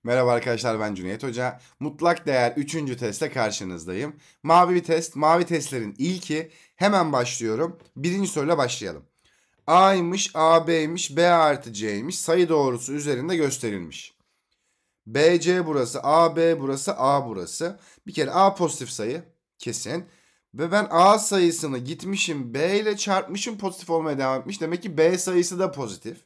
Merhaba arkadaşlar, ben Cüneyt Hoca. Mutlak değer 3. testle karşınızdayım. Mavi bir test. Mavi testlerin ilki. Hemen başlıyorum. Birinci soruyla başlayalım. A'ymış, AB'ymiş, B artı C'ymiş. Sayı doğrusu üzerinde gösterilmiş. BC burası, AB burası, A burası. Bir kere A pozitif sayı kesin. Ve ben A sayısını gitmişim B ile çarpmışım, pozitif olmaya devam etmiş. Demek ki B sayısı da pozitif.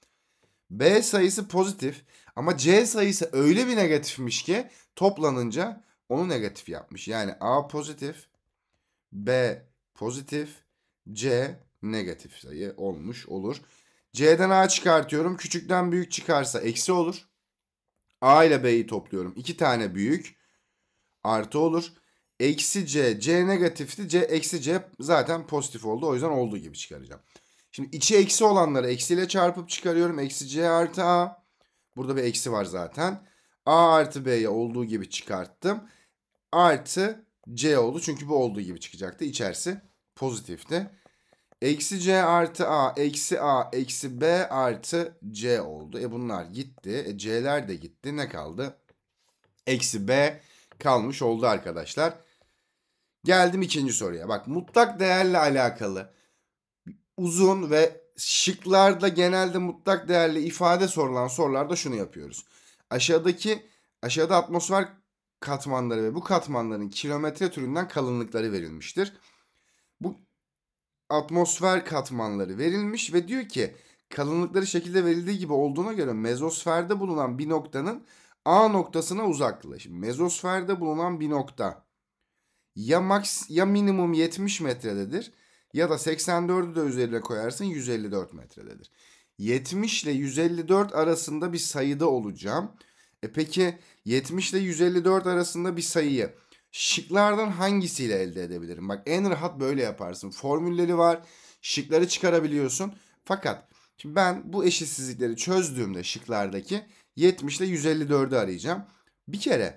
B sayısı pozitif ama C sayısı öyle bir negatifmiş ki toplanınca onu negatif yapmış. Yani A pozitif, B pozitif, C negatif sayı olmuş olur. C'den A çıkartıyorum. Küçükten büyük çıkarsa eksi olur. A ile B'yi topluyorum. 2 tane büyük artı olur. Eksi C, C negatifti. C eksi C zaten pozitif oldu. O yüzden olduğu gibi çıkaracağım. Şimdi içi eksi olanları eksiyle çarpıp çıkarıyorum. Eksi C artı A. Burada bir eksi var zaten. A artı B'ye olduğu gibi çıkarttım. Artı C oldu. Çünkü bu olduğu gibi çıkacaktı. İçerisi pozitifti. Eksi C artı A, eksi B artı C oldu. Bunlar gitti. C'ler de gitti. Ne kaldı? Eksi B kalmış oldu arkadaşlar. Geldim ikinci soruya. Bak, mutlak değerle alakalı uzun ve şıklarda genelde mutlak değerli ifade sorulan sorularda şunu yapıyoruz. Aşağıda atmosfer katmanları ve bu katmanların kilometre türünden kalınlıkları verilmiştir. Bu atmosfer katmanları verilmiş ve diyor ki kalınlıkları şekilde verildiği gibi olduğuna göre mezosferde bulunan bir noktanın A noktasına uzaklığı. Şimdi mezosferde bulunan bir nokta ya minimum 70 metrededir ya da 84'ü de üzerine koyarsın 154 metrededir. 70 ile 154 arasında bir sayıda olacağım. Peki 70 ile 154 arasında bir sayıyı şıklardan hangisiyle elde edebilirim? Bak, en rahat böyle yaparsın. Formülleri var. Şıkları çıkarabiliyorsun. Fakat şimdi ben bu eşitsizlikleri çözdüğümde şıklardaki 70 ile 154'ü arayacağım. Bir kere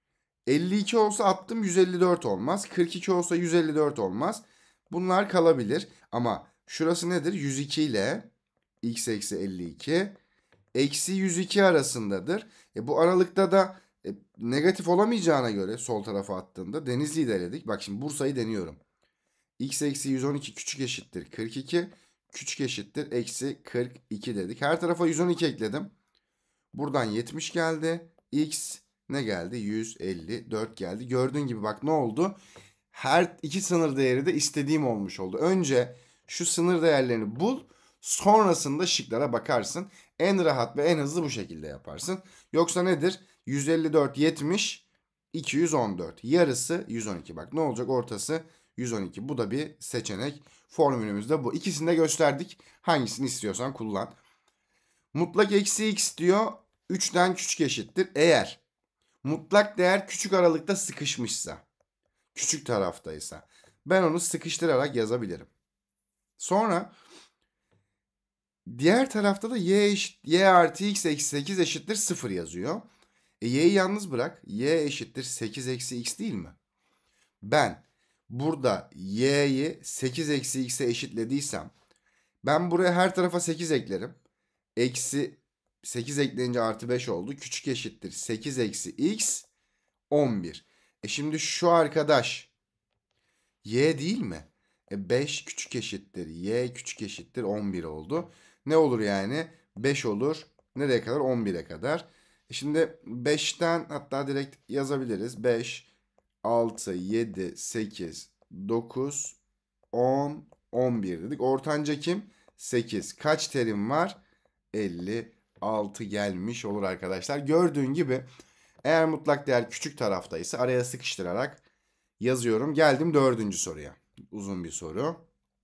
52 olsa attım 154 olmaz. 42 olsa 154 olmaz. Bunlar kalabilir. Ama şurası nedir? 102 ile x eksi 52 eksi 102 arasındadır. Bu aralıkta da negatif olamayacağına göre sol tarafa attığında Denizli'yi denedik. Bak şimdi Bursa'yı deniyorum. X eksi 112 küçük eşittir 42. Küçük eşittir eksi 42 dedik. Her tarafa 112 ekledim. Buradan 70 geldi. X ne geldi? 154 geldi. Gördüğün gibi bak ne oldu? Her iki sınır değeri de istediğim olmuş oldu. Önce şu sınır değerlerini bul. Sonrasında şıklara bakarsın. En rahat ve en hızlı bu şekilde yaparsın. Yoksa nedir? 154, 70, 214. Yarısı 112. Bak ne olacak? Ortası 112. Bu da bir seçenek. Formülümüz de bu. İkisini de gösterdik. Hangisini istiyorsan kullan. Mutlak eksi x diyor. 3'ten küçük eşittir. Eğer mutlak değer küçük aralıkta sıkışmışsa, küçük taraftaysa ben onu sıkıştırarak yazabilirim. Sonra diğer tarafta da y artı x eksi 8 eşittir 0 yazıyor. Y'yi yalnız bırak. Y eşittir 8 eksi x değil mi? Ben burada y'yi 8 eksi x'e eşitlediysem ben buraya her tarafa 8 eklerim. Eksi 8 ekleyince artı 5 oldu. Küçük eşittir 8 eksi x 11. Şimdi şu arkadaş y değil mi? 5 küçük eşittir y küçük eşittir 11 oldu. Ne olur yani? 5 olur. Nereye kadar? 11'e kadar. Şimdi 5'ten hatta direkt yazabiliriz. 5, 6, 7, 8, 9, 10, 11 dedik. Ortanca kim? 8. Kaç terim var? 56 gelmiş olur arkadaşlar. Gördüğün gibi eğer mutlak değer küçük taraftaysa araya sıkıştırarak yazıyorum. Geldim dördüncü soruya. Uzun bir soru.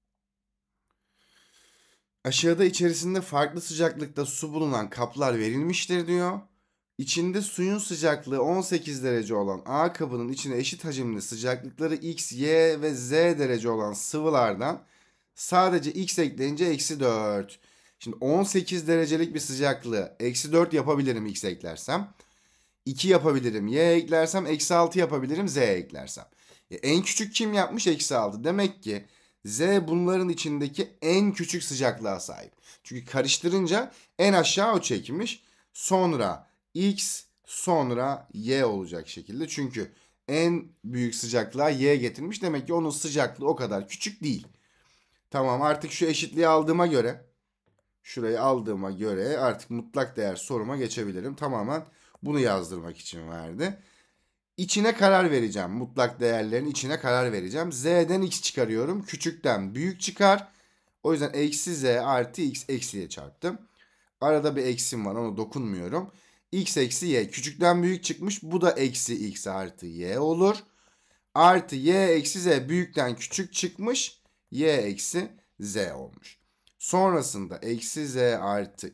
Aşağıda içerisinde farklı sıcaklıkta su bulunan kaplar verilmiştir diyor. İçinde suyun sıcaklığı 18 derece olan A kabının içine eşit hacimli sıcaklıkları X, Y ve Z derece olan sıvılardan sadece X ekleyince eksi 4. Şimdi 18 derecelik bir sıcaklığı eksi 4 yapabilirim X eklersem. 2 yapabilirim Y eklersem. Eksi 6 yapabilirim Z eklersem. En küçük kim yapmış? Eksi 6. Demek ki Z bunların içindeki en küçük sıcaklığa sahip. Çünkü karıştırınca en aşağı o çekmiş. Sonra X sonra y olacak şekilde. Çünkü en büyük sıcaklığa y getirmiş. Demek ki onun sıcaklığı o kadar küçük değil. Tamam, artık şu eşitliği aldığıma göre, şurayı aldığıma göre artık mutlak değer soruma geçebilirim. Tamamen bunu yazdırmak için verdi. İçine karar vereceğim. Mutlak değerlerin içine karar vereceğim. Z'den x çıkarıyorum. Küçükten büyük çıkar. O yüzden eksi z artı x eksiye çarptım. Arada bir eksim var, ona dokunmuyorum. X eksi y. Küçükten büyük çıkmış. Bu da eksi x artı y olur. Artı y eksi z büyükten küçük çıkmış. Y eksi z olmuş. Sonrasında eksi z artı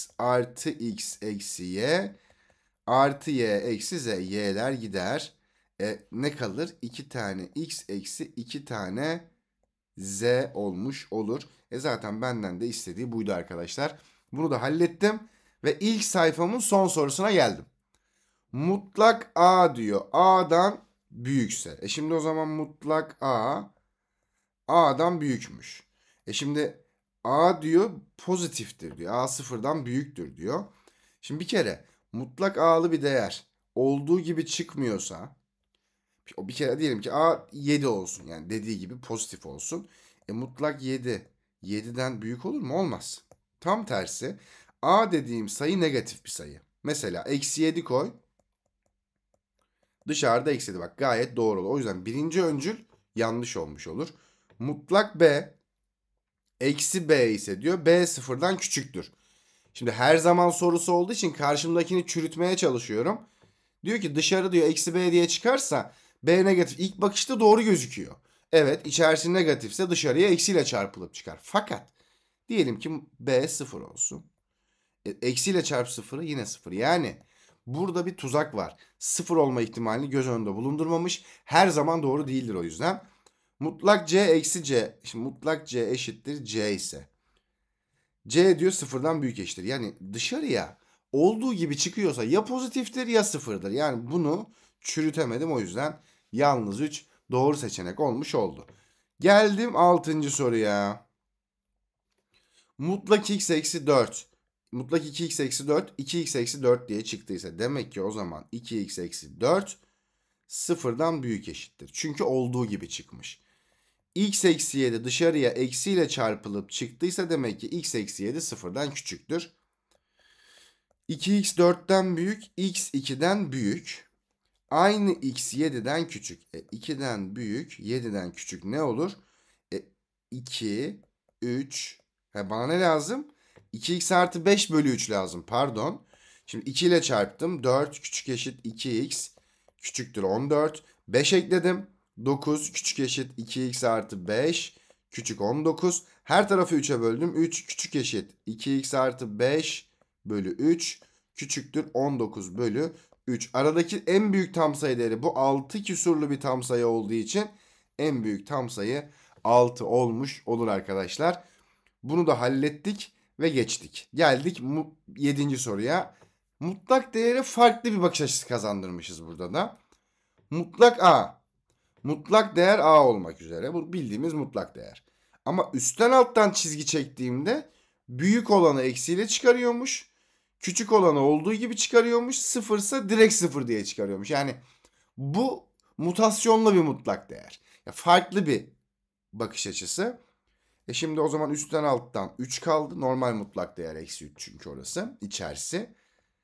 x eksi y artı y eksi z. Y'ler gider. Ne kalır? 2 tane x eksi 2 tane z olmuş olur. Zaten benden de istediği buydu arkadaşlar. Bunu da hallettim. Ve ilk sayfamın son sorusuna geldim. Mutlak a diyor. A'dan büyükse. Şimdi o zaman mutlak a a'dan büyükmüş. Şimdi a diyor pozitiftir diyor. A sıfırdan büyüktür diyor. Şimdi bir kere mutlak a'lı bir değer olduğu gibi çıkmıyorsa, o bir kere diyelim ki a 7 olsun. Yani dediği gibi pozitif olsun. Mutlak 7. 7'den büyük olur mu? Olmaz. Tam tersi. A dediğim sayı negatif bir sayı. Mesela eksi 7 koy. Dışarıda eksi 7. Bak gayet doğru olur. O yüzden birinci öncül yanlış olmuş olur. Mutlak B eksi B ise diyor B sıfırdan küçüktür. Şimdi her zaman sorusu olduğu için karşımdakini çürütmeye çalışıyorum. Diyor ki dışarı diyor eksi B diye çıkarsa B negatif. İlk bakışta doğru gözüküyor. Evet, içerisi negatifse dışarıya eksiyle çarpılıp çıkar. Fakat diyelim ki B sıfır olsun. Eksiyle çarp sıfırı yine sıfır. Yani burada bir tuzak var. Sıfır olma ihtimalini göz önünde bulundurmamış. Her zaman doğru değildir o yüzden. Mutlak C eksi C. Şimdi mutlak C eşittir C ise. C diyor sıfırdan büyük eşittir. Yani dışarıya olduğu gibi çıkıyorsa ya pozitiftir ya sıfırdır. Yani bunu çürütemedim, o yüzden yalnız 3 doğru seçenek olmuş oldu. Geldim 6. soruya. Mutlak x eksi 4. Mutlak 2x eksi 4 2x eksi 4 diye çıktıysa demek ki o zaman 2x eksi 4 sıfırdan büyük eşittir. Çünkü olduğu gibi çıkmış. X eksi 7 dışarıya eksiyle çarpılıp çıktıysa demek ki x eksi 7 sıfırdan küçüktür. 2x 4'ten büyük, x 2'den büyük. Aynı x 7'den küçük. 2'den büyük, 7'den küçük ne olur? 2, 3. Bana ne lazım? 2x artı 5 bölü 3 lazım. Pardon. Şimdi 2 ile çarptım. 4 küçük eşit 2x küçüktür 14. 5 ekledim. 9 küçük eşit 2x artı 5 küçük 19. Her tarafı 3'e böldüm. 3 küçük eşit 2x artı 5 bölü 3 küçüktür 19 bölü 3. Aradaki en büyük tam sayı değeri bu 6 küsurlu bir tam sayı olduğu için en büyük tam sayı 6 olmuş olur arkadaşlar. Bunu da hallettik ve geçtik. Geldik 7. soruya. Mutlak değere farklı bir bakış açısı kazandırmışız burada da. Mutlak A. Mutlak değer A olmak üzere. Bu bildiğimiz mutlak değer. Ama üstten alttan çizgi çektiğimde büyük olanı eksiyle çıkarıyormuş. Küçük olanı olduğu gibi çıkarıyormuş. Sıfırsa direkt sıfır diye çıkarıyormuş. Yani bu mutasyonlu bir mutlak değer. Ya farklı bir bakış açısı. Şimdi o zaman üstten alttan 3 kaldı. Normal mutlak değer eksi 3 çünkü orası. İçerisi.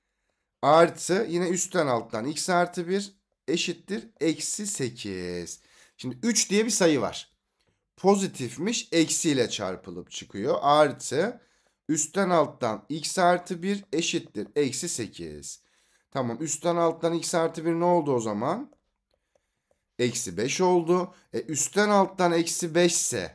Artı yine üstten alttan x artı 1 eşittir eksi 8. Şimdi 3 diye bir sayı var. Pozitifmiş, eksiyle çarpılıp çıkıyor. Artı üstten alttan x artı 1 eşittir eksi 8. Tamam, üstten alttan x artı 1 ne oldu o zaman? Eksi 5 oldu. Üstten alttan eksi 5 ise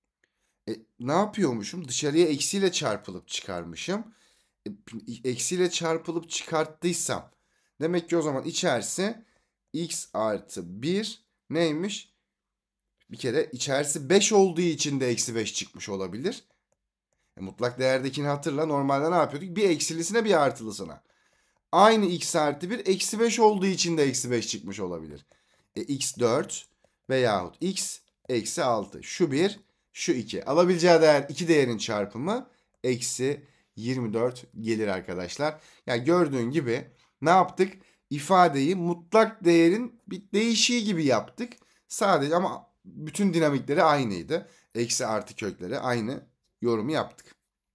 ne yapıyormuşum? Dışarıya eksiyle çarpılıp çıkarmışım. Eksiyle çarpılıp çıkarttıysam demek ki o zaman içerisi x artı 1 neymiş? Bir kere içerisi 5 olduğu için de eksi 5 çıkmış olabilir. Mutlak değerdekini hatırla. Normalde ne yapıyorduk? Bir eksilisine bir artılısına. Aynı x artı 1 eksi 5 olduğu için de eksi 5 çıkmış olabilir. X 4 veyahut x eksi 6. Şu 1, şu 2. Alabileceği değer 2 değerin çarpımı eksi 24 gelir arkadaşlar. Yani gördüğün gibi Ne yaptık? İfadeyi mutlak değerin bir değişiği gibi yaptık. Sadece ama bütün dinamikleri aynıydı. Eksi artı kökleri aynı yorumu yaptık.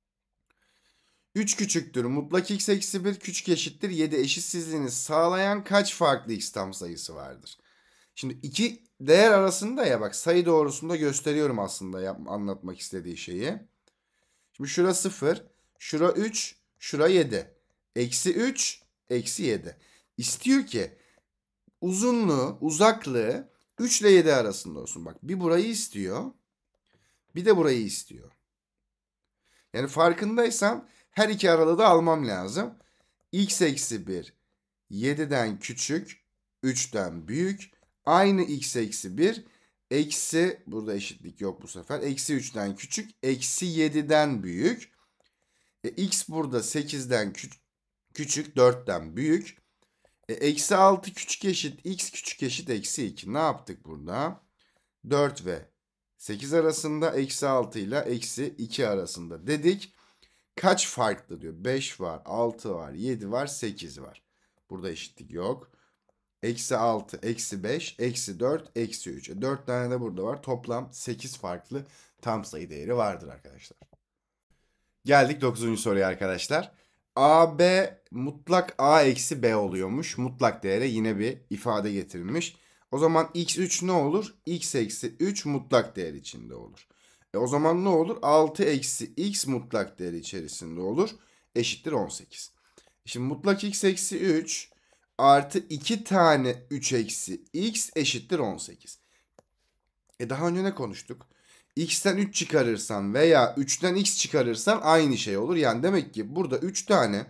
3 küçüktür mutlak x eksi 1 küçük eşittir 7 eşitsizliğini sağlayan kaç farklı x tam sayısı vardır? Şimdi iki değer arasında ya bak sayı doğrusunda gösteriyorum aslında anlatmak istediği şeyi. Şimdi şura 0, şura 3, şura 7. Eksi 3, eksi 7. İstiyor ki uzunluğu, uzaklığı 3 ile 7 arasında olsun. Bak bir burayı istiyor, bir de burayı istiyor. Yani farkındaysan her iki aralığı da almam lazım. X eksi 1 7'den küçük, 3'ten büyük. Aynı x eksi 1 eksi, burada eşitlik yok bu sefer. Eksi 3'ten küçük, eksi 7'den büyük. X burada 8'den küçük, 4'ten büyük. Eksi 6 küçük eşit, x küçük eşit eksi 2. Ne yaptık burada? 4 ve 8 arasında, eksi 6 ile eksi 2 arasında dedik. Kaç farklı diyor. 5 var, 6 var, 7 var, 8 var. Burada eşitlik yok. Eksi 6, eksi 5, eksi 4, eksi 3. 4 tane de burada var. Toplam 8 farklı tam sayı değeri vardır arkadaşlar. Geldik 9. soruya arkadaşlar. AB mutlak A eksi B oluyormuş. Mutlak değere yine bir ifade getirilmiş. O zaman x3 ne olur? X eksi 3 mutlak değer içinde olur. O zaman ne olur? 6 eksi x mutlak değer içerisinde olur. Eşittir 18. Şimdi mutlak x eksi 3 artı 2 tane 3 eksi x eşittir 18. Daha önce ne konuştuk? X'ten 3 çıkarırsan veya 3'ten x çıkarırsan aynı şey olur. Yani demek ki burada 3 tane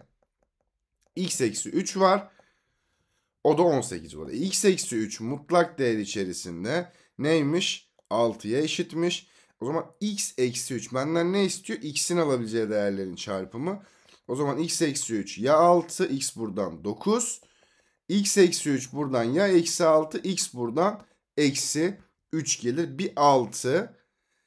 x eksi 3 var. O da 18 olur. X eksi 3 mutlak değer içerisinde neymiş? 6'ya eşitmiş. O zaman x eksi 3 benden ne istiyor? X'in alabileceği değerlerin çarpımı. O zaman x eksi 3 ya 6, x buradan 9. X eksi 3 buradan ya eksi 6, x buradan eksi 3 gelir. Bir 6.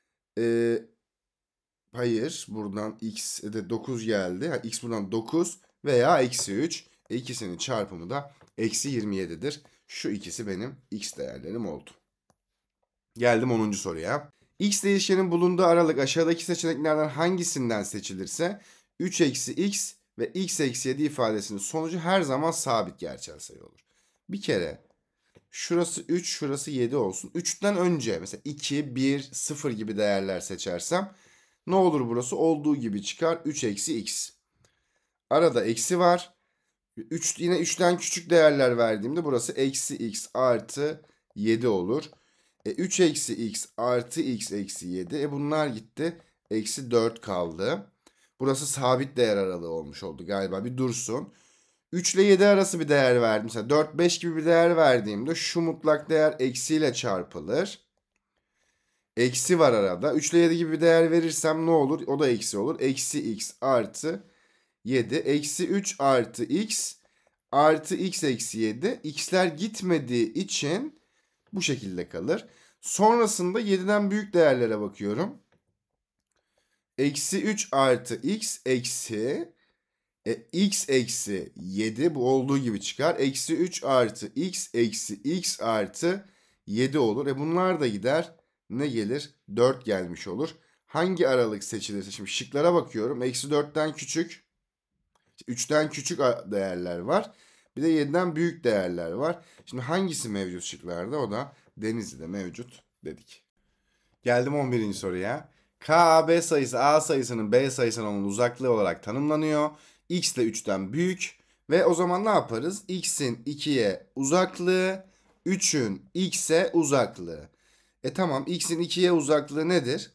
Hayır buradan x de 9 geldi. X buradan 9 veya eksi 3. İkisinin çarpımı da eksi 27'dir. Şu ikisi benim x değerlerim oldu. Geldim 10. soruya. X değişkenin bulunduğu aralık aşağıdaki seçeneklerden hangisinden seçilirse 3 eksi x ve x eksi 7 ifadesinin sonucu her zaman sabit gerçel sayı olur. Bir kere şurası 3, şurası 7 olsun. 3'ten önce mesela 2, 1, 0 gibi değerler seçersem ne olur burası? Olduğu gibi çıkar. 3 eksi x. Arada eksi var. 3, yine 3'ten küçük değerler verdiğimde burası eksi x artı 7 olur. 3 eksi x artı x eksi 7. Bunlar gitti. Eksi 4 kaldı. Burası sabit değer aralığı olmuş oldu galiba. Bir dursun. 3 ile 7 arası bir değer verdim. Mesela 4, 5 gibi bir değer verdiğimde şu mutlak değer eksiyle çarpılır. Eksi var arada. 3 ile 7 gibi bir değer verirsem ne olur? O da eksi olur. Eksi x artı 7. Eksi 3 artı x artı x eksi 7. X'ler gitmediği için bu şekilde kalır. Sonrasında 7'den büyük değerlere bakıyorum. Eksi 3 artı x eksi x eksi 7 bu olduğu gibi çıkar. Eksi 3 artı x eksi x artı 7 olur. Bunlar da gider. Ne gelir? 4 gelmiş olur. Hangi aralık seçilirse? Şimdi şıklara bakıyorum. Eksi 4'ten küçük. 3'ten küçük değerler var. Bir de 7'den büyük değerler var. Şimdi hangisi mevcut şıklarda? O da Denizli'de mevcut dedik. Geldim 11. soruya. K, A, B sayısı A sayısının B sayısına olan uzaklığı olarak tanımlanıyor. X de 3'ten büyük. Ve o zaman ne yaparız? X'in 2'ye uzaklığı, 3'ün X'e uzaklığı. Tamam, X'in 2'ye uzaklığı nedir?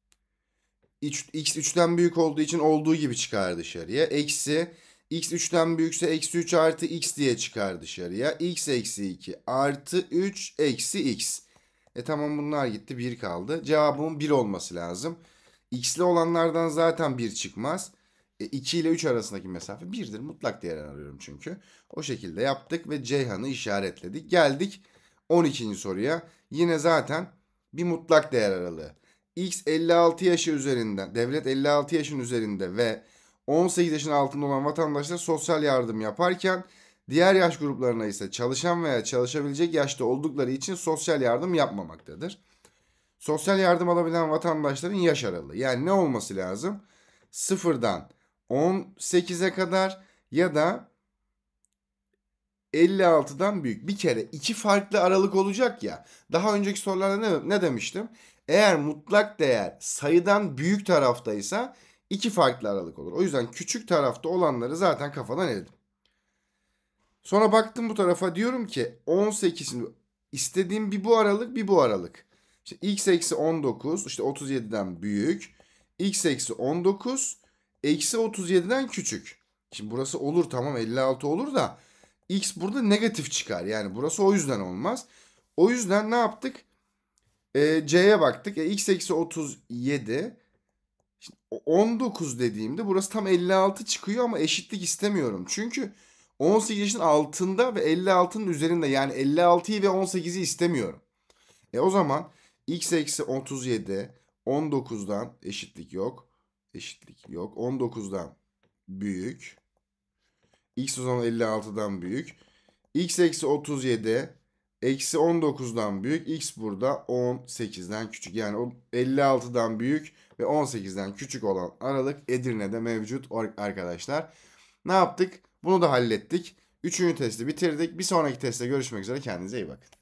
X 3'ten büyük olduğu için olduğu gibi çıkar dışarıya. Eksi x 3'ten büyükse eksi 3 artı x diye çıkar dışarıya. X eksi 2 artı 3 eksi x. Tamam, bunlar gitti, 1 kaldı. Cevabımın 1 olması lazım. X'li olanlardan zaten 1 çıkmaz. 2 ile 3 arasındaki mesafe 1'dir. Mutlak değer arıyorum çünkü. O şekilde yaptık ve Ceyhan'ı işaretledik. Geldik 12. soruya. Yine zaten bir mutlak değer aralığı. X 56 yaşı üzerinden, devlet 56 yaşın üzerinde ve 18 yaşın altında olan vatandaşlar sosyal yardım yaparken Diğer yaş gruplarına ise çalışan veya çalışabilecek yaşta oldukları için sosyal yardım yapmamaktadır. Sosyal yardım alabilen vatandaşların yaş aralığı. Yani ne olması lazım? 0'dan 18'e kadar ya da 56'dan büyük. Bir kere iki farklı aralık olacak ya. Daha önceki sorularda ne demiştim? Eğer mutlak değer sayıdan büyük taraftaysa iki farklı aralık olur. O yüzden küçük tarafta olanları zaten kafadan eledim. Sonra baktım bu tarafa, diyorum ki 18, şimdi istediğim bir bu aralık bir bu aralık. İşte x eksi 19 işte 37'den büyük. X eksi 19 eksi 37'den küçük. Şimdi burası olur, tamam, 56 olur da x burada negatif çıkar. Yani burası o yüzden olmaz. O yüzden ne yaptık? C'ye baktık. X eksi 37. Şimdi 19 dediğimde burası tam 56 çıkıyor ama eşitlik istemiyorum. Çünkü 18 yaşın altında ve 56'nın üzerinde, yani 56'yı ve 18'i istemiyorum. O zaman x eksi 37 19'dan eşitlik yok. Eşitlik yok. 19'dan büyük. X o zaman 56'dan büyük. X eksi 37 eksi 19'dan büyük. X burada 18'den küçük. Yani o 56'dan büyük ve 18'den küçük olan aralık Edirne'de mevcut arkadaşlar. Ne yaptık? Bunu da hallettik. Üçüncü testi bitirdik. Bir sonraki testte görüşmek üzere. Kendinize iyi bakın.